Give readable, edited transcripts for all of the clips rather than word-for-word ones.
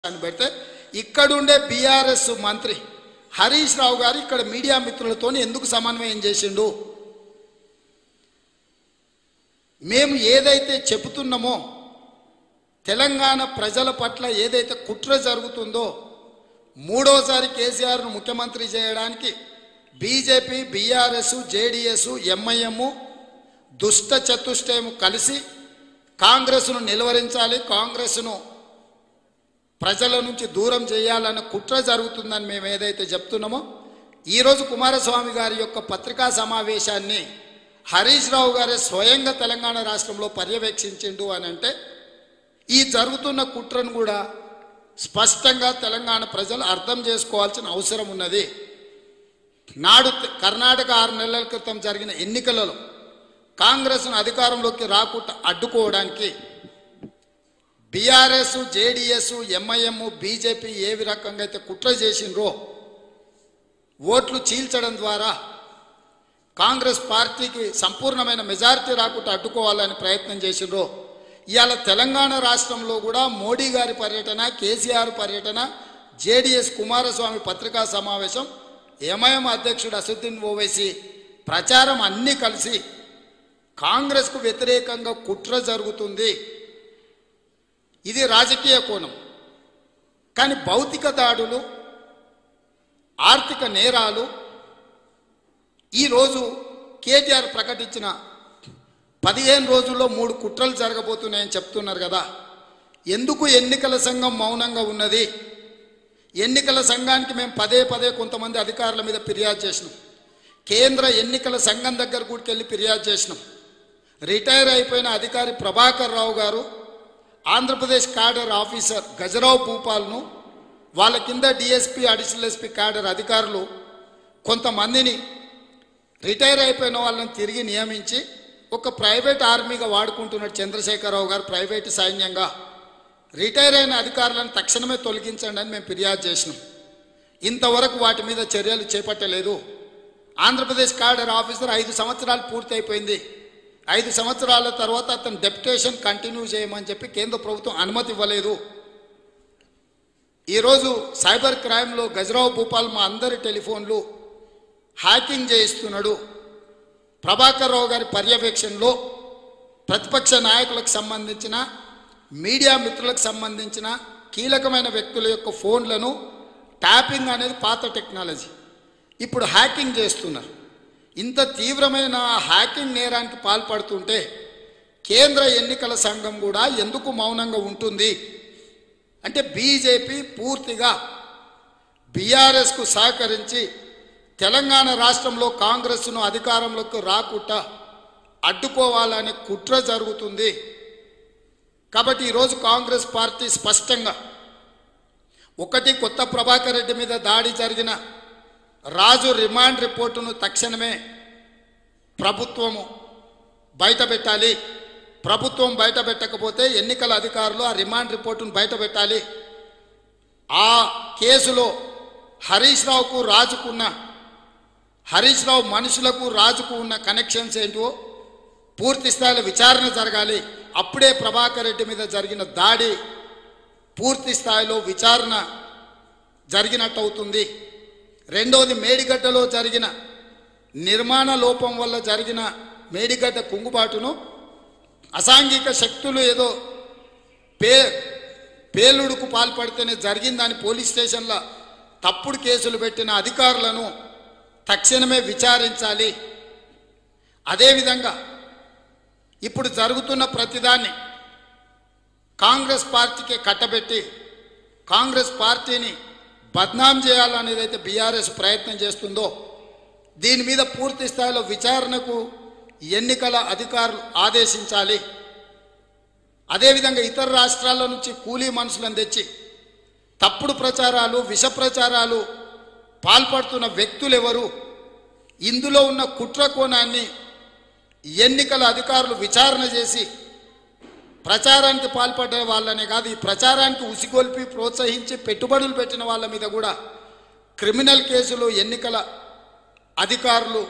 అని పెడితే ఇక్కడుండే బీఆర్ఎస్ మంత్రి హరీష్ రావు గారు ఇక్కడ మీడియా మిత్రులతో ఎందుకు సమన్వయం చేసిండు? మేము ఏదైతే చెబుతున్నామో తెలంగాణ ప్రజల పట్ల ఏదైతే కుట్ర జరుగుతుందో మూడోసారి కేసీఆర్ను ముఖ్యమంత్రి చేయడానికి బీజేపీ, బీఆర్ఎస్, జేడీఎస్, ఎంఐఎం దుష్ట చతుష్టయం కలిసి కాంగ్రెస్ను నిలువరించాలి, కాంగ్రెస్ను ప్రజల నుంచి దూరం చేయాలన్న కుట్ర జరుగుతుందని మేము ఏదైతే చెప్తున్నామో ఈరోజు కుమారస్వామి గారి యొక్క పత్రికా సమావేశాన్ని హరీష్ రావు గారే స్వయంగా తెలంగాణ రాష్ట్రంలో పర్యవేక్షించిండు అని అంటే ఈ జరుగుతున్న కుట్రను కూడా స్పష్టంగా తెలంగాణ ప్రజలు అర్థం చేసుకోవాల్సిన అవసరం ఉన్నది. నాడు కర్ణాటక 6 నెలల క్రితం జరిగిన ఎన్నికలలో కాంగ్రెస్ను అధికారంలోకి రాకుండా అడ్డుకోవడానికి బీఆర్ఎస్, జేడీఎస్, ఎంఐఎం, బీజేపీ ఏ రకంగా అయితే కుట్ర చేసిండ్రో ఓట్లు చీల్చడం ద్వారా కాంగ్రెస్ పార్టీకి సంపూర్ణమైన మెజారిటీ రాకుండా అడ్డుకోవాలని ప్రయత్నం చేసిండ్రో ఇవాళ తెలంగాణ రాష్ట్రంలో కూడా మోడీ గారి పర్యటన, కేసీఆర్ పర్యటన, జేడీఎస్ కుమారస్వామి పత్రికా సమావేశం, ఎంఐఎం అధ్యక్షుడు అసదుద్దీన్ ఓవైసీ ప్రచారం అన్నీ కలిసి కాంగ్రెస్కు వ్యతిరేకంగా కుట్ర జరుగుతుంది. ఇది రాజకీయ కోణం. కానీ భౌతిక దాడులు, ఆర్థిక నేరాలు ఈరోజు కేటీఆర్ ప్రకటించిన 15 రోజుల్లో 3 కుట్రలు జరగబోతున్నాయని చెప్తున్నారు కదా. ఎందుకు ఎన్నికల సంఘం మౌనంగా ఉన్నది? ఎన్నికల సంఘానికి మేము పదే కొంతమంది అధికారుల మీద ఫిర్యాదు చేసినాం. కేంద్ర ఎన్నికల సంఘం దగ్గర కూడా వెళ్ళి ఫిర్యాదు చేసినాం. రిటైర్ అయిపోయిన అధికారి ప్రభాకర్ రావు గారు, ఆంధ్రప్రదేశ్ క్యాడర్ ఆఫీసర్ గజరావు భూపాల్ను, వాళ్ళ కింద డిఎస్పీ, అడిషనల్ ఎస్పీ క్యాడర్ అధికారులు కొంతమందిని రిటైర్ అయిపోయిన వాళ్ళని తిరిగి నియమించి ఒక ప్రైవేట్ ఆర్మీగా వాడుకుంటున్నాడు చంద్రశేఖరరావు గారు, ప్రైవేటు సైన్యంగా. రిటైర్ అయిన అధికారులను తక్షణమే తొలగించండి అని మేము ఫిర్యాదు చేసినాం. ఇంతవరకు వాటి మీద చర్యలు చేపట్టలేదు. ఆంధ్రప్రదేశ్ క్యాడర్ ఆఫీసర్ 5 సంవత్సరాలు పూర్తి అయిపోయింది. 5 సంవత్సరాల తర్వాత అతను డెప్యుటేషన్ కంటిన్యూ చేయమని చెప్పి కేంద్ర ప్రభుత్వం అనుమతి ఇవ్వలేదు. ఈరోజు సైబర్ క్రైమ్లో గజరావు భూపాల్ మా అందరి టెలిఫోన్లు హ్యాకింగ్ చేయిస్తున్నాడు. ప్రభాకర్ రావు గారి పర్యవేక్షణలో ప్రతిపక్ష నాయకులకు సంబంధించిన, మీడియా మిత్రులకు సంబంధించిన కీలకమైన వ్యక్తుల యొక్క ఫోన్లను ట్యాపింగ్ అనేది పాత టెక్నాలజీ, ఇప్పుడు హ్యాకింగ్ చేస్తున్నారు. ఇంత తీవ్రమైన హ్యాకింగ్ నేరానికి పాల్పడుతుంటే కేంద్ర ఎన్నికల సంఘం కూడా ఎందుకు మౌనంగా ఉంటుంది అంటే బీజేపీ పూర్తిగా బీఆర్ఎస్కు సహకరించి తెలంగాణ రాష్ట్రంలో కాంగ్రెస్ను అధికారంలోకి రాకుండా అడ్డుకోవాలనే కుట్ర జరుగుతుంది. కాబట్టి ఈరోజు కాంగ్రెస్ పార్టీ స్పష్టంగా ఒకటి, కొత్త ప్రభాకర్ రెడ్డి మీద దాడి జరిగిన రాజు రిమాండ్ రిపోర్టును తక్షణమే ప్రభుత్వము బయటపెట్టాలి. ప్రభుత్వం బయట పెట్టకపోతే ఎన్నికల అధికారులు ఆ రిమాండ్ రిపోర్టును బయట పెట్టాలి. ఆ కేసులో హరీష్ రావుకు, రాజుకున్న, హరీష్ రావు మనుషులకు రాజుకు ఉన్న కనెక్షన్స్ ఏంటో పూర్తి స్థాయిలో విచారణ జరగాలి. అప్పుడే ప్రభాకర్ రెడ్డి మీద జరిగిన దాడి పూర్తి స్థాయిలో విచారణ జరిగినట్టు అవుతుంది. రెండవది, మేడిగడ్డలో జరిగిన నిర్మాణ లోపం వల్ల జరిగిన మేడిగడ్డ కుంగుబాటును అసాంఘిక శక్తులు ఏదో పేలుడుకు పాల్పడితేనే జరిగిందని పోలీస్ స్టేషన్ల తప్పుడు కేసులు పెట్టిన అధికారులను తక్షణమే విచారించాలి. అదేవిధంగా ఇప్పుడు జరుగుతున్న ప్రతిదాన్ని కాంగ్రెస్ పార్టీకి కట్టబెట్టి కాంగ్రెస్ పార్టీని బద్నాం చేయాలనేది అయితే బీఆర్ఎస్ ప్రయత్నం చేస్తుందో దీని మీద పూర్తి స్థాయిలో విచారణకు ఎన్నికల అధికారులు ఆదేశించాలి. అదేవిధంగా ఇతర రాష్ట్రాల నుంచి కూలీ మనుషులను తెచ్చి తప్పుడు ప్రచారాలు, విష ప్రచారాలు పాల్పడుతున్న వ్యక్తులు ఎవరు, ఇందులో ఉన్న కుట్ర కోణాన్ని ఎన్నికల అధికారులు విచారణ చేసి ప్రచారానికి పాల్పడే వాళ్ళనే కాదు, ఈ ప్రచారానికి ఉసిగొల్పి ప్రోత్సహించి పెట్టుబడులు పెట్టిన వాళ్ళ మీద కూడా క్రిమినల్ కేసులు ఎన్నికల అధికారులు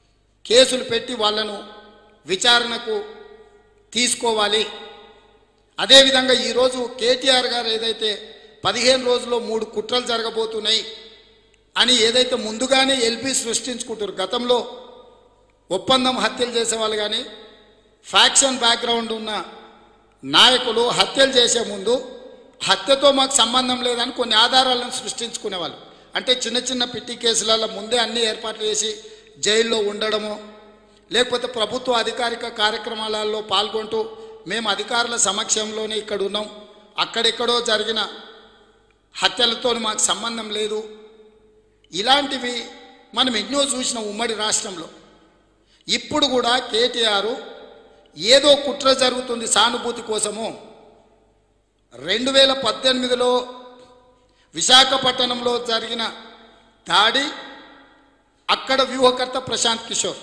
కేసులు పెట్టి వాళ్ళను విచారణకు తీసుకోవాలి. అదేవిధంగా ఈరోజు కేటీఆర్ గారు ఏదైతే 15 రోజుల్లో 3 కుట్రలు జరగబోతున్నాయి అని ఏదైతే ముందుగానే ఎల్పి సృష్టించుకుంటారు, గతంలో ఒప్పందం హత్యలు చేసేవాళ్ళు కానీ ఫ్యాక్షన్ బ్యాక్గ్రౌండ్ ఉన్న నాయకులు హత్యలు చేసే ముందు హత్యతో మాకు సంబంధం లేదని కొన్ని ఆధారాలను సృష్టించుకునేవాళ్ళు. అంటే చిన్న చిన్న పిట్టి కేసులలో ముందే అన్ని ఏర్పాట్లు చేసి జైల్లో ఉండడము, లేకపోతే ప్రభుత్వ అధికారిక కార్యక్రమాలలో పాల్గొంటూ మేము అధికారుల సమక్షంలోనే ఇక్కడ ఉన్నాం, అక్కడెక్కడో జరిగిన హత్యలతో మాకు సంబంధం లేదు, ఇలాంటివి మనం ఎన్నో చూసిన ఉమ్మడి రాష్ట్రంలో. ఇప్పుడు కూడా కేటీఆర్ ఏదో కుట్ర జరుగుతుంది సానుభూతి కోసము 2018లో విశాఖపట్నంలో జరిగిన దాడి, అక్కడ వ్యూహకర్త ప్రశాంత్ కిషోర్,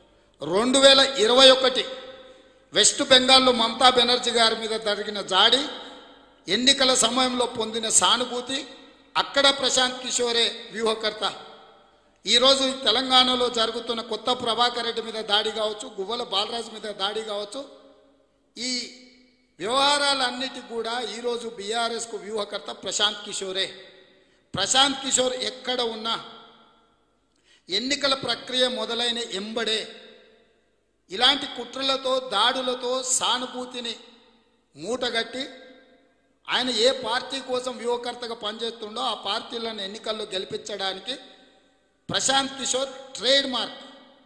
2021 వెస్ట్ బెంగాల్లో మమతా బెనర్జీ గారి మీద జరిగిన దాడి, ఎన్నికల సమయంలో పొందిన సానుభూతి, అక్కడ ప్రశాంత్ కిషోరే వ్యూహకర్త. ఈరోజు తెలంగాణలో జరుగుతున్న కొత్త ప్రభాకర్ రెడ్డి మీద దాడి కావచ్చు, గువ్వల బాలరాజు మీద దాడి కావచ్చు, ఈ వ్యవహారాలన్నిటికీ కూడా ఈరోజు బీఆర్ఎస్కు వ్యూహకర్త ప్రశాంత్ కిషోరే. ప్రశాంత్ కిషోర్ ఎక్కడ ఉన్నా ఎన్నికల ప్రక్రియ మొదలైన ఎంబడే ఇలాంటి కుట్రలతో దాడులతో సానుభూతిని మూటగట్టి ఆయన ఏ పార్టీ కోసం వ్యూహకర్తగా పనిచేస్తుండో ఆ పార్టీలను ఎన్నికల్లో గెలిపించడానికి Prashant Kishor trade mark.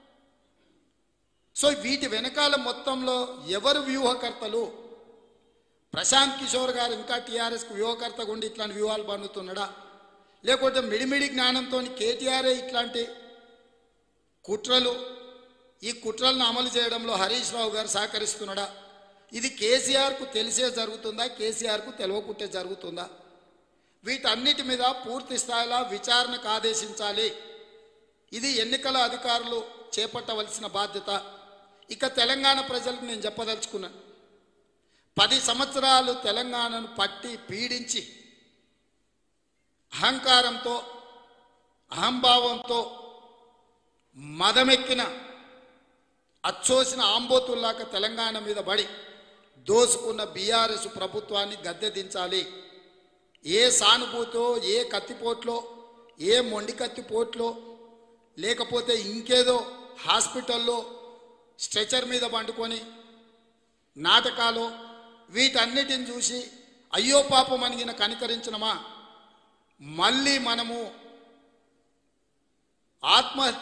So వీటి వెనకాల మొత్తంలో ఎవరు వ్యూహకర్తలు? ప్రశాంత్ కిషోర్ గారు ఇంకా టీఆర్ఎస్కు వ్యూహకర్తగా ఉండి ఇట్లాంటి వ్యూహాలు పన్నుతున్నాడా, లేకపోతే మిడిమిడి జ్ఞానంతో కేటీఆరే ఇట్లాంటి కుట్రలు, ఈ కుట్రలను అమలు చేయడంలో హరీష్ రావు గారు సహకరిస్తున్నాడా? ఇది కేసీఆర్కు తెలిసే జరుగుతుందా, కేసీఆర్కు తెలియకుంటే జరుగుతుందా? వీటన్నిటి మీద పూర్తి స్థాయిలో విచారణకు ఆదేశించాలి. ఇది ఎన్నికల అధికారులు చేపట్టవలసిన బాధ్యత. ఇక తెలంగాణ ప్రజలకు నేను చెప్పదలుచుకున్నాను, 10 సంవత్సరాలు తెలంగాణను పట్టి పీడించి అహంకారంతో అహంభావంతో మదమెక్కిన అచ్చోసిన ఆంబోతుల్లాక తెలంగాణ మీద పడి దోసుకున్న బీఆర్ఎస్ ప్రభుత్వాన్ని గద్దె దించాలి. ఏ సానుభూతో, ఏ కత్తిపోట్లో, ఏ మొండి కత్తిపోట్లో, లేకపోతే ఇంకేదో హాస్పిటల్లో స్ట్రెచర్ మీద పండుకొని నాటకాలు, వీటన్నిటిని చూసి అయ్యో పాపం అనిగిన కనికరించినమా? మళ్ళీ మనము ఆత్మహత్య